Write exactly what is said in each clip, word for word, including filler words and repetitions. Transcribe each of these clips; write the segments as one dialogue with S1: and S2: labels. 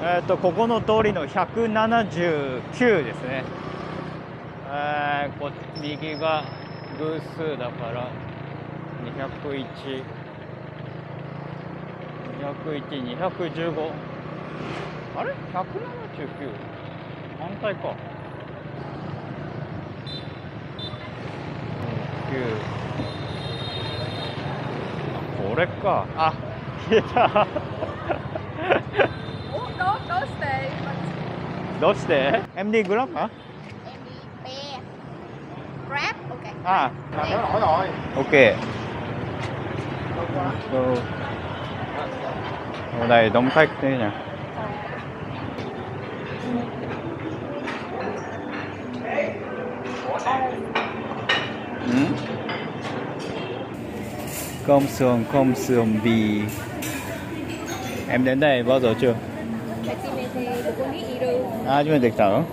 S1: えっとここの通りのひゃくななじゅうきゅうですね。えー、こ右が偶数だからにひゃくいち、にひゃくいち、にひゃくじゅうご、あれひゃくななじゅうきゅう反対か。きゅう、これか。あ、消えた。どうして em đi Grab hả?
S2: Em đi Be Grab, ok.
S1: À,
S3: Làm nó nổi rồi.
S1: ok. Ở đây đông khách thế nhỉ? Ừ? Công xưởng, công xưởng vì em đến đây bao giờ chưa? À, chưa được hả?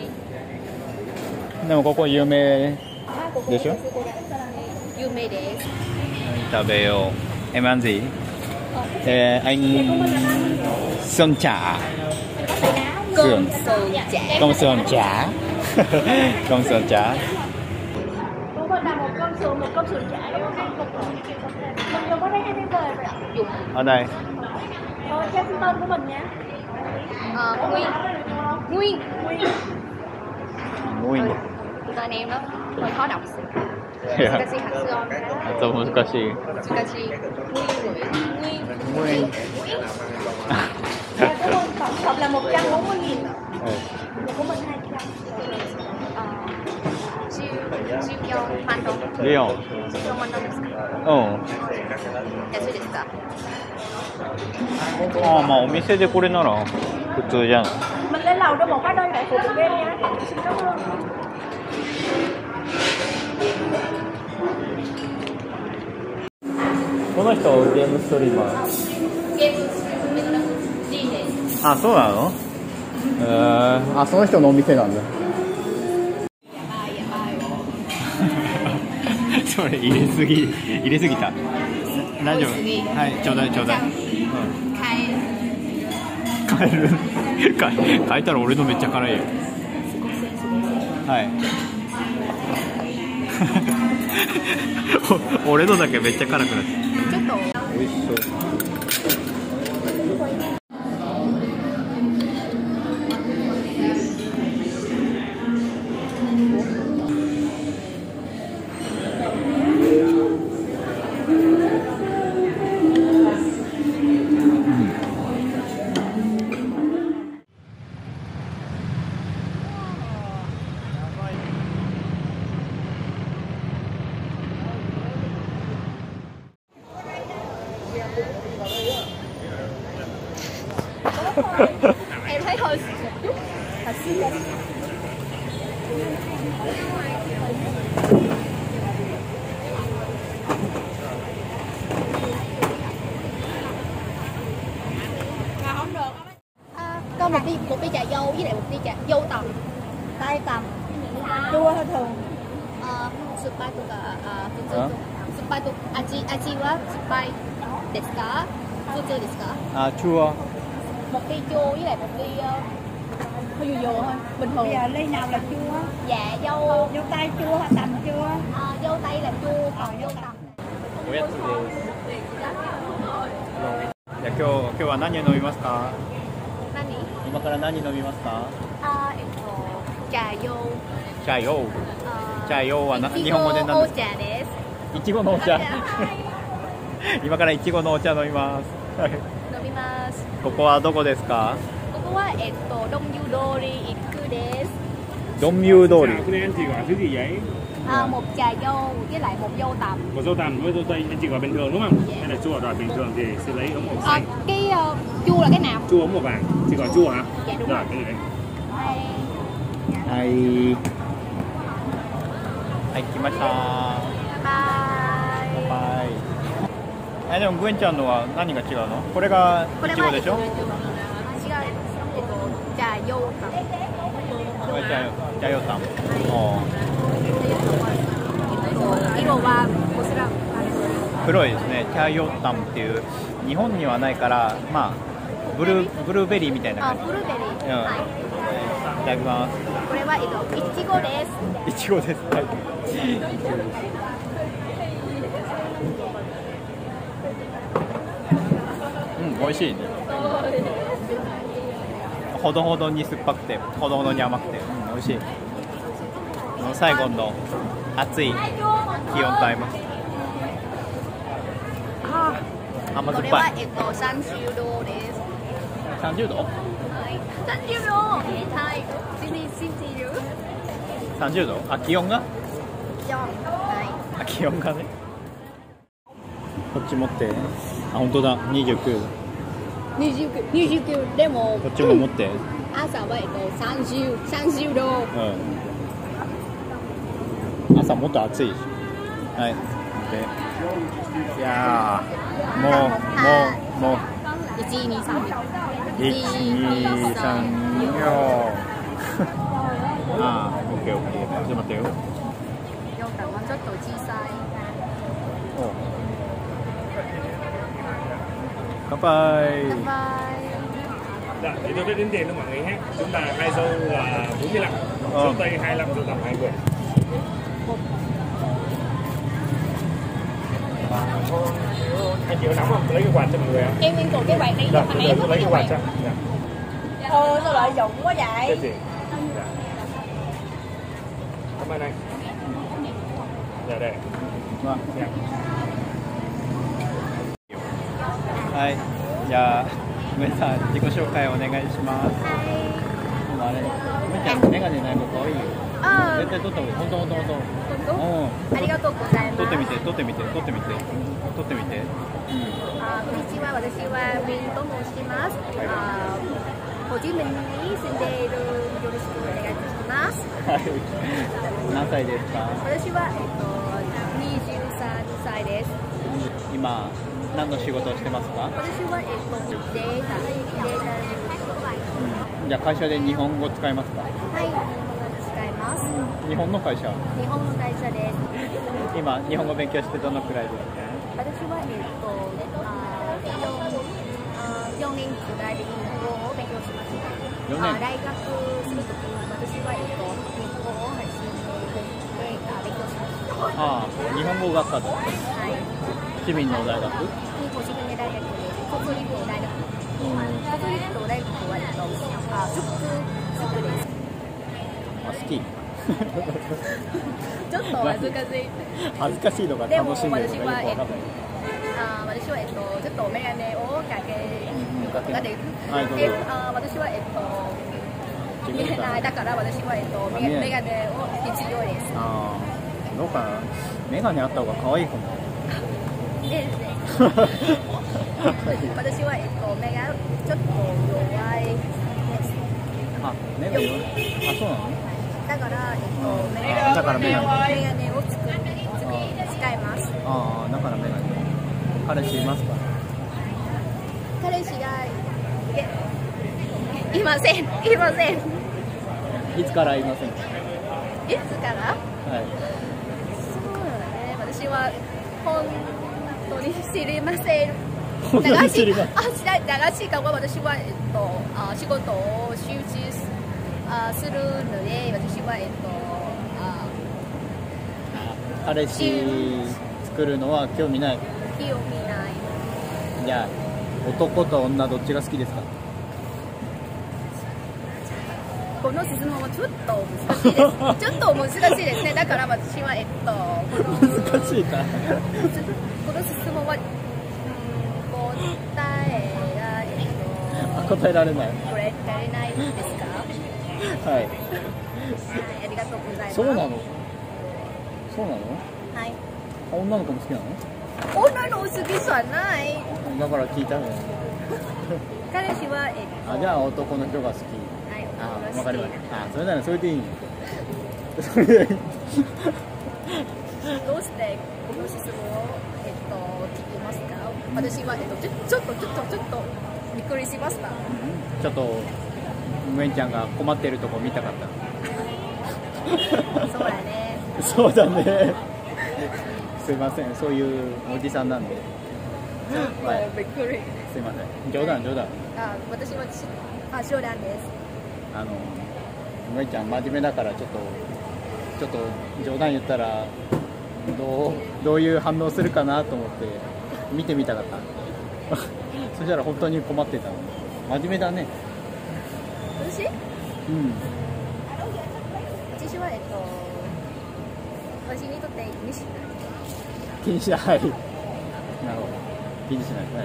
S1: でもここ有名でしょ？
S2: 有名です。
S1: 食べよう。Em ăn gì? Ê, anh Sơn Chả.
S2: Cơm sườn chả.
S1: Công sườn chả. Công sườn chả.
S4: Cô có làm một cơm sườn, một cơm sườn chả vô hay một mình dùng có đây hai cái vời vậy ạ?
S2: Dùng.
S1: Ở đây.
S4: Rồi cho xin tên của mình nha.
S2: Ờ, Nguyên. Nguyên.
S4: Nguyên.
S1: Nguyên.
S2: Tên em đó hơi khó đọc.
S1: Yeah.
S2: Tsukashi Hatsuon.
S1: ちょっと難しい。
S2: Tsukashi Nguyên.
S1: Nguyên.
S4: Dạ của mình tổng cộng là một trăm bốn mươi nghìn.
S1: Ừ.
S4: Của mình hai trăm.
S2: Ờ, Chiêu Chiêu Yo Mando.
S1: リオン。
S2: Chiêu Yo Mando ですか？
S1: うん。
S2: 安いですか？
S1: ああ、まあお店でこれなら普通じゃない。
S4: Mình lên lầu cho một cái đơn đại phụ của em nha. Xin cảm ơn.
S1: この人ゲームストリーマー。
S2: ゲームジーンです。
S1: あ、そうなの？えー、あ、その人のお店なんだ。それ入れすぎ、入れすぎた。大丈夫。はい、ちょうだいちょうだい。うん、変える。変え、変えたら俺のめっちゃ辛いよ。はい。俺のだけめっちゃ辛くなって。
S2: ちょっと
S1: 美味しそう。
S2: em thấy hơi thật xinh đẹp. À, có một ly một ly trà dâu với lại một ly trà dâu tằm.
S4: Tay tầm. Chua hay thường?
S2: Ờ, supaiとか、あ、普通と、supaiと味味はsupaiですか？普通ですか？
S1: À, chua.
S2: Một ly chua với lại một ly hơi dừa dừa thôi, bình thường.
S4: Bây giờ ly nào là chua?
S2: Dạ dâu
S4: Dâu tay chua hay tầm chua?
S2: à, dâu tây là chua, còn dâu tằm.
S1: おやつです。じゃあ今日今日は何を飲みますか？
S2: 何？
S1: 今から何飲みますか？
S2: あ、えっと茶用。
S1: 茶用。
S2: あ、
S1: 茶用はな日
S2: いちご
S1: 本語で何
S2: お
S1: ですか？
S2: 茶です。
S1: いちごのお茶。今からいちごのお茶飲みます。
S2: 飲みます。
S1: ここはどこですか？
S2: ここはえっとđôngยู通り一区です。
S1: ドンミュー通り。
S3: Cái này anh chị gọi thứ gì vậy?
S2: À, một trà dâu với lại một dâu tằm.
S3: Một dâu tằm với dâu tây anh chị gọi bình thường đúng không? Hay là chua đỏ bình thường thì sẽ lấy ống màu
S2: À,
S3: xanh.
S2: cái uh, chua là cái nào?
S3: Chua ống màu vàng. Chị gọi chua hả?
S2: Dạ đúng
S3: Rồi
S2: rồi.
S3: cái này.
S1: はい。はい、来ました。
S2: バイ。
S1: はい。え、でもグエンちゃんのは何が違うの？これが
S2: これは
S1: いちごでしょ？
S2: 違う。えっと茶用タン。
S1: これ茶用茶用タン。おー。
S2: 色はこちら
S1: 黒いですね。茶用タンっていう日本にはないから、まあブルーブルーベリーみたいな
S2: あ、
S1: 感じ。
S2: ブルーベリー。
S1: うん
S2: はい。
S1: いただきます。
S2: これはえっといちごです。
S1: いちごです。はい。うん、美味しいね。ほどほどに酸っぱくて、ほどほどに甘くて、うん、美味しい。最後の暑い気温と合います。あー、甘酸っぱ。
S2: これはいえっとさんじゅうどです。
S1: さんじゅうど？
S2: はい。さんじゅうど。はい。信じ信じる？
S1: さんじゅうど？あ、気温が？
S2: 気温。は
S1: あ、気温がね。こっち持って。あ、本当だ。にじゅうきゅうど。
S2: い。にじゅうきゅう、にじゅうきゅうでも。
S1: こっちも持って。
S2: 朝はえっとさんじゅう、さんじゅうど。
S1: うん。朝もっと暑いし。はい。で、いやー、もうもうもう。
S2: いち、に、さん。
S1: いち、に、さん、よ。ああ、オッケーオッケー。ちょっと待ってよ。
S2: よんだもうちょっと小さい。
S1: お。乾杯。
S2: 乾杯。
S3: Dạ, thì tôi sẽ đến tiền cho mọi người ha. Chúng ta hai xu là bốn mươi lăm,
S1: Ờ.
S3: số tây hai mươi lăm, số tầm hai mươi. Anh chịu nóng không? Tôi lấy cái quạt cho mọi người ạ.
S2: Em nguyên còn cái quạt này
S3: Dạ,
S2: thằng
S3: tôi
S2: em
S3: tôi lấy cái quạt cho. Dạ.
S4: Thôi sao lợi dụng quá
S3: Cái
S4: vậy?
S3: gì? Dạ. Cảm ơn anh. Dạ đây.
S1: まあ
S3: Dạ.
S1: はい。じゃあ、梅さん、自己紹介お願いします。あれ、梅ちゃん、メガネない子可愛いよ。
S2: あ
S1: 絶対撮った方がいい。ほんとほんとほんと。
S2: 本当？ありがとうございます。
S1: 撮ってみて、撮ってみて、撮ってみて。撮ってみて。うん。
S2: あ、こんにちは。私はウィンと申します。あ、ホジミンに住んでいる。よろしくお願いいたします。
S1: はい。何歳ですか？
S2: 私はえっとにじゅうさんさいです。
S1: 今、何の仕事をしてますか？
S2: 私はえっとデータ、データ
S1: うん。じゃあ会社で日本語使いますか？
S2: はい、使います。
S1: 日本の会社。
S2: 日本の会社です。
S1: 今、日本語勉強してどのくらいですか？
S2: 私はえっとあよんねんくらいで日本語を勉強しました。
S1: よねん。
S2: あ、大学するときに私はえっと日本語を初めてあ勉強しました。
S1: ああ、日本語学科と。
S2: はい。
S1: 市民の大学。
S2: 日本市民大学です。国立大学。国立大学はえっとあ塾塾です。
S1: あ、好き。
S2: ちょっと恥ずかしい。
S1: 恥ずかしいのが楽しんでるのがよくわかんない。
S2: あ、私はえっとちょっとメガネをかけることができる。
S1: はい、どうぞ。
S2: えあ、私はえっと見えないだから私はえっとメメガネを必要です。
S1: ああ、どうかな。メガネあった方が可愛いかも。
S2: いいですね。私はえっと目がちょっと弱いです。
S1: あ、目が弱い。あ、そうなの？
S2: だからえっとメ
S1: あだからメガネ。
S2: メガネを作る使います。
S1: ああ、だからメガネ。彼氏いますか？
S2: 彼氏がいません。いません。
S1: いつからいませんか？
S2: いつから？
S1: はい。
S2: そうだね。私は本当に知りません。
S1: 本当に知りません。
S2: あ、知らない。しかは私はえっとあ仕事を集中すあするので私はえっとあ
S1: 彼氏作るのは興味ない。
S2: 興味ない。
S1: じゃあ男と女どっちが好きですか？
S2: この質問はちょっと難しいです。ちょっと難しいですね。だから私はえっとこの
S1: 難しいか。
S2: この質問は、うん、答えがえっと
S1: 答えられない。
S2: これられないですか？
S1: はい。
S2: はい、ありがとうございます。
S1: そうなの？そうなの？
S2: はい。
S1: 女の子も好きなの？
S2: 女の子好きじゃない。
S1: だから聞いたの。
S2: 彼氏はえっと
S1: あ、じゃあ男の人が好き。
S2: はい、
S1: あ、わかりました。あ、それならそれでいい。それでいい。
S2: どうしてこの質問をえっと聞きますか？私はえっとちょちょっとちょっとちょっとびっくりしました。
S1: ちょっとウエンちゃんが困ってるとこ見たかった。
S2: そうだね。
S1: そうだね。すいません、そういうおじさんなんで。
S2: もうびっくりです。
S1: すいません。冗談冗談。
S2: あ、私はしあ冗談です。
S1: あのむいちゃん真面目だからちょっとちょっと冗談言ったらどうどういう反応するかなと思って見てみたかった。そしたら本当に困ってたの。真面目だね。
S2: 私？
S1: うん。
S2: 私はえっと私にとって気にしない。
S1: 気にしない。なるほど。気にしない。はい。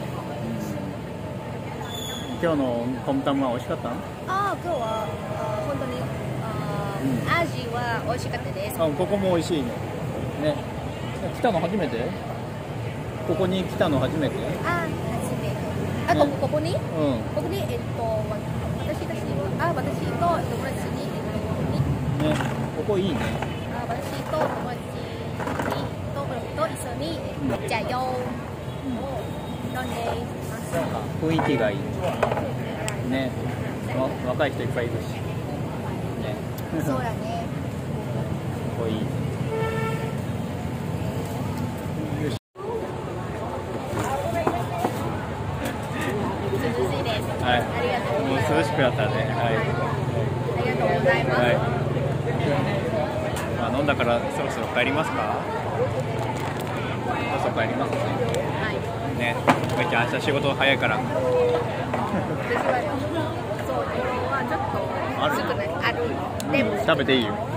S1: うん、今日のコムタンは美味しかったの？
S2: あ、今日はあ本当にあ、うん、味は美味しかったです。
S1: あ、ここも美味しいね。ね。来たの初めて？ここに来たの初めて？
S2: あ、初めて。あ、こここに？うん。ここにえっと私たちはあ、私と友達にえっとここに。
S1: ね。ここいいね。
S2: あ、私と友達にとと一緒にえっと茶用を飲んでいます。
S1: なんか雰囲気がいい。ね。わ若い人いっぱいいるし。ね。
S2: そうだね。
S1: ここいい。はい、ありがとうございます。もう涼しくなったね。はい。
S2: ありがとうございます。はい。
S1: まあ飲んだからそろそろ帰りますか。そろそろ帰りますね。
S2: はい。
S1: ね。むいちゃん明日仕事早いから。
S2: 私はそう今日はちょっと遅くないある。でも
S1: 食べていいよ。